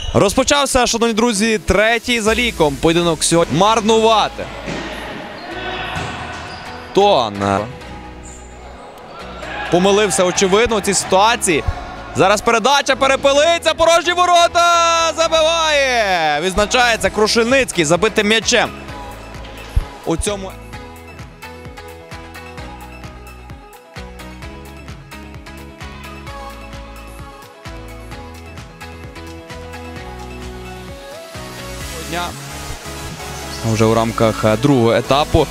Розпочався, шановні друзі, третій за ліком поєдинок сьогодні. Марнувати. Тон помилився, очевидно, у цій ситуації. Зараз передача, Перепелиця, порожні ворота, забиває. Відзначається Крушельницький забитим м'ячем. У цьому... Вже у рамках другого етапу.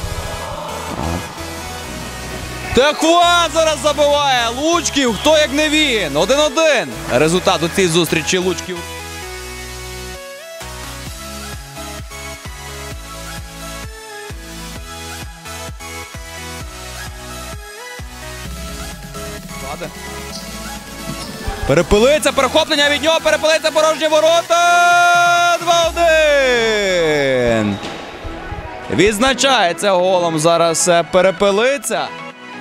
Техван зараз забиває. Лучків, хто як не він. 1-1. Результат у цій зустрічі Лучків. Перепелиця, перехоплення від нього, Перепелиця, порожні ворота. 2-1. Відзначається голом зараз Перепелиця.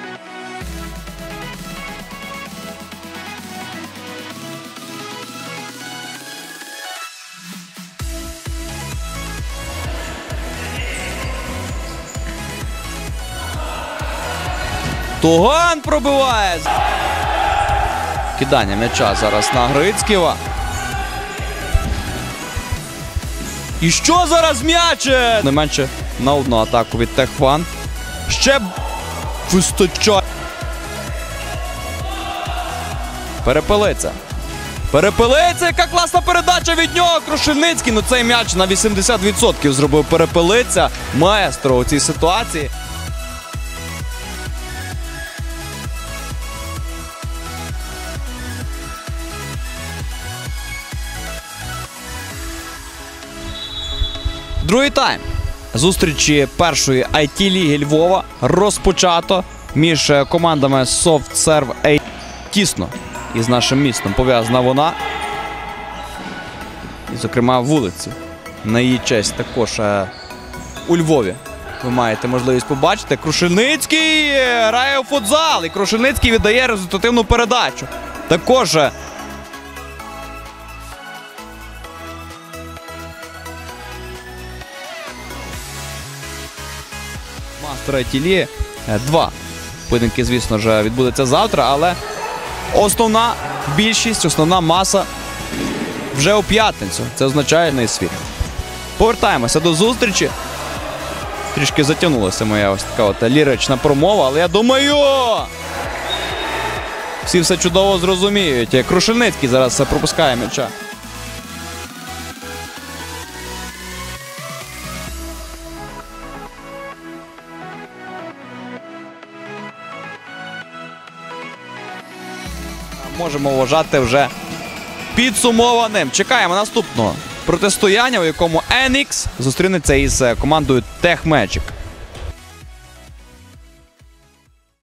Туган пробиває. Кидання м'яча зараз на Грицьківа. І що зараз м'яч? Не менше на одну атаку від Техван. Ще вистачає. Перепелиця. Перепелиця, яка класна передача від нього. Крушельницький. Ну цей м'яч на 80% зробив Перепелиця. Маестро у цій ситуації. Другий тайм зустрічі першої IT-ліги Львова розпочато між командами SoftServe A. Тісно із нашим містом пов'язана вона. І, зокрема, вулиці на її честь також у Львові. Ви маєте можливість побачити. Крушельницький грає у футзал. І Крушельницький віддає результативну передачу. Також... Мастера IT-ліги 2. Поєдинки, звісно ж, відбудеться завтра, але основна більшість, основна маса вже у п'ятницю. Це означає на світ. Повертаємося до зустрічі. Трішки затягнулася моя ось така от лірична промова, але я думаю, всі все чудово зрозуміють. Крушельницький зараз пропускає м'яча. Можемо вважати вже підсумованим. Чекаємо наступного протистояння, у якому NX зустрінеться із командою Tech Magic.